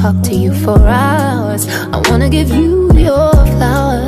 talk to you for hours. I wanna give you your flowers.